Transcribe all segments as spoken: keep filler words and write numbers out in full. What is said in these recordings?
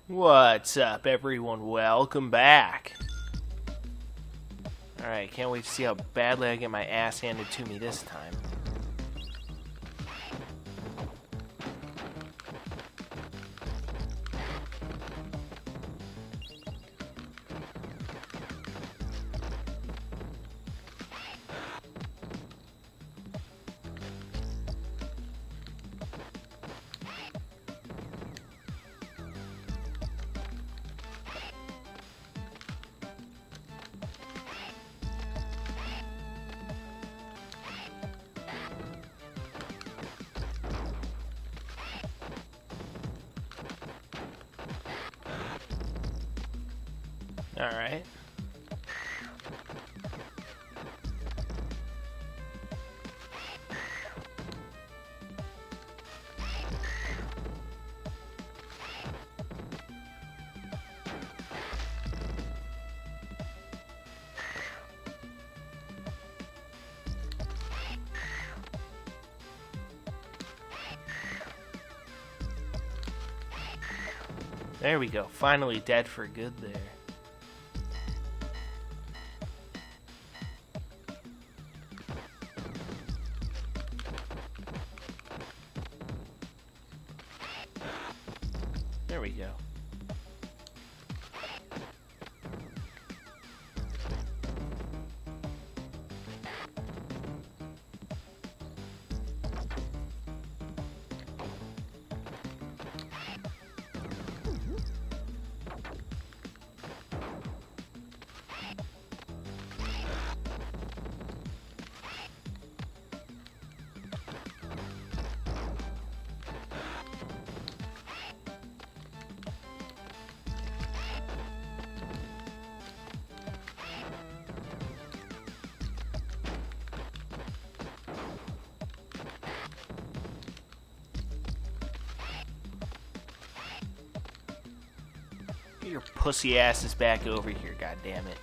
What's up, everyone? Welcome back. Alright, can't wait to see how badly I get my ass handed to me this time. Alright. There we go. Finally dead for good there. There we go. Get your pussy asses back over here, goddammit.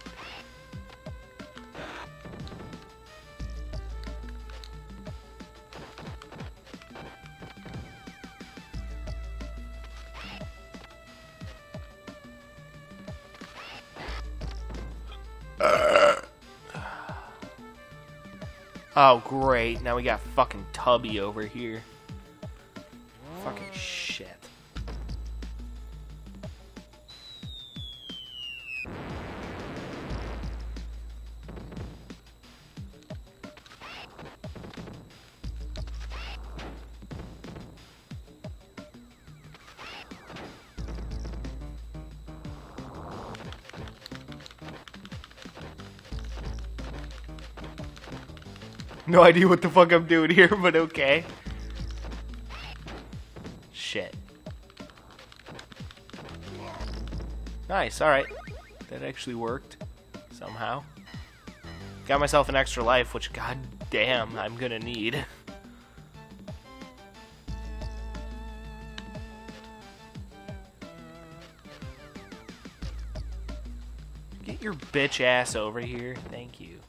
Oh, great. Now we got fucking Tubby over here. Fucking shit. No idea what the fuck I'm doing here, but okay. Shit. Nice, alright. That actually worked. Somehow. Got myself an extra life, which god damn I'm gonna need. Get your bitch ass over here. Thank you.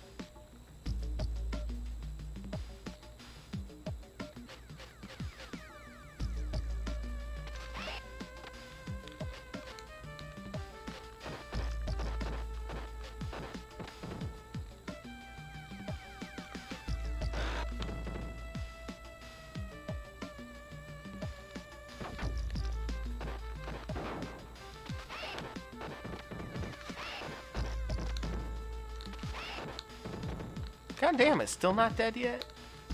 God damn it, still not dead yet?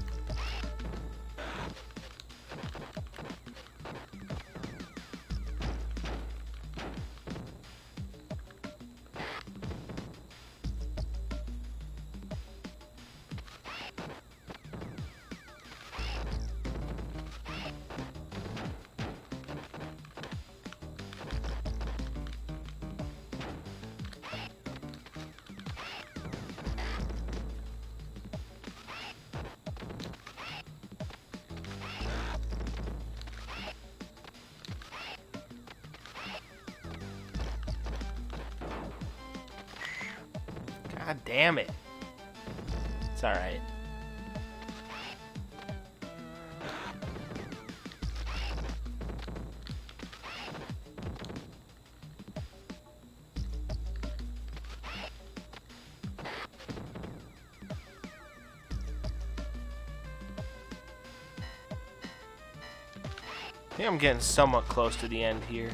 God damn it. It's alright. I think I'm getting somewhat close to the end here.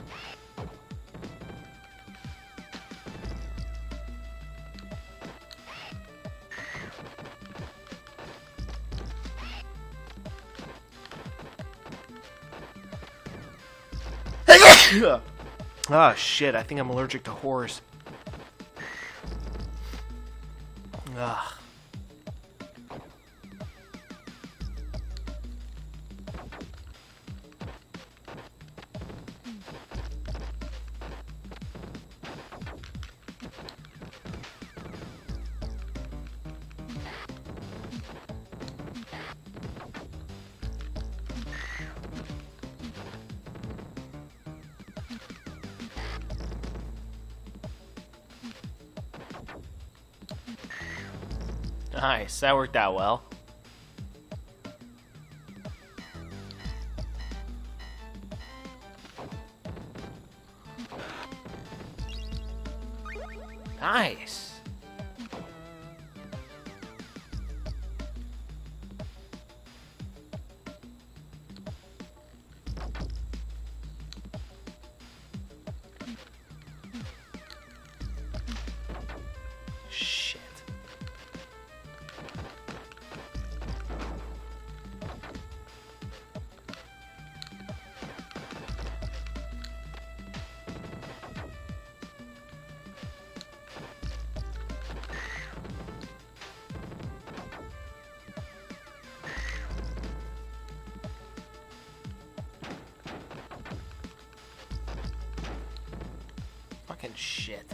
Oh shit, I think I'm allergic to horse. Ugh. Nice, that worked out well. Nice. Shit. Fucking shit.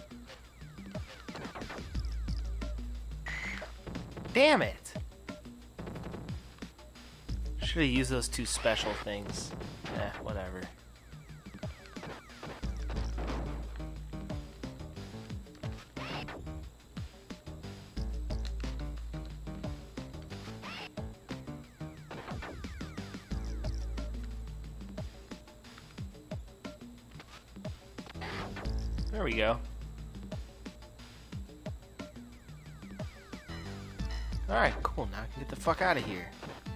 Damn it! Should have used those two special things. Eh, whatever. There we go. Alright, cool. Now I can get the fuck out of here.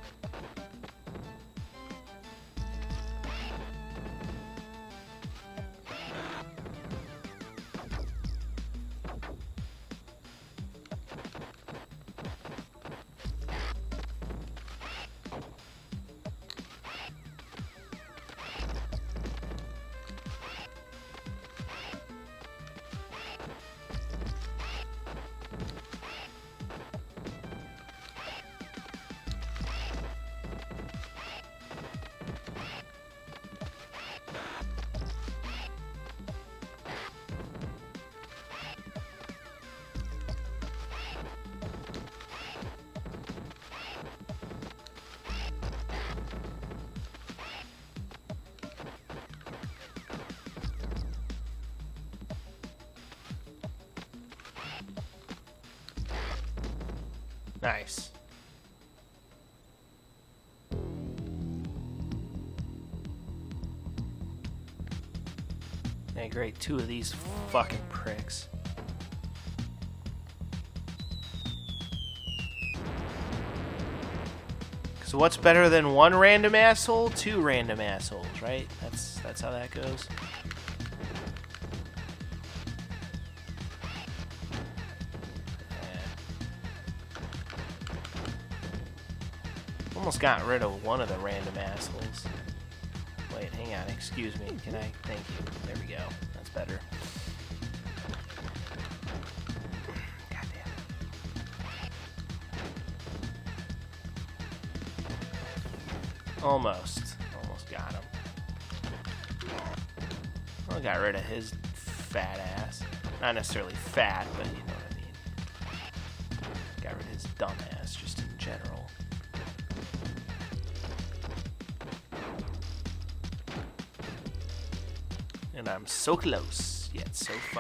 Nice. Hey, great. Two of these fucking pricks. So what's better than one random asshole? Two random assholes, right? That's that's how that goes. Almost got rid of one of the random assholes. Wait, hang on, excuse me. Can I? Thank you. There we go. That's better. God damn it. Almost. Almost got him. Well, got rid of his fat ass. Not necessarily fat, but you know what I mean. Got rid of his dumb ass, just in general. And I'm so close, yet so far.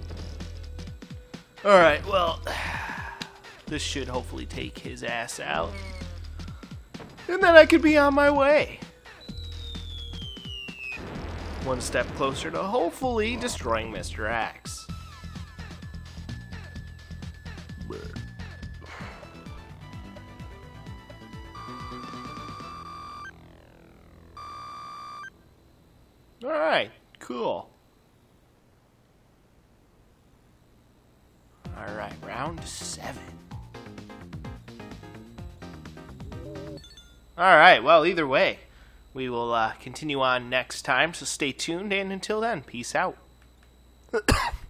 Alright, well, this should hopefully take his ass out. And then I could be on my way. One step closer to hopefully destroying Mister Axe. Alright, cool. Alright, round seven. Alright, well, either way, we will uh, continue on next time, so stay tuned, and until then, peace out.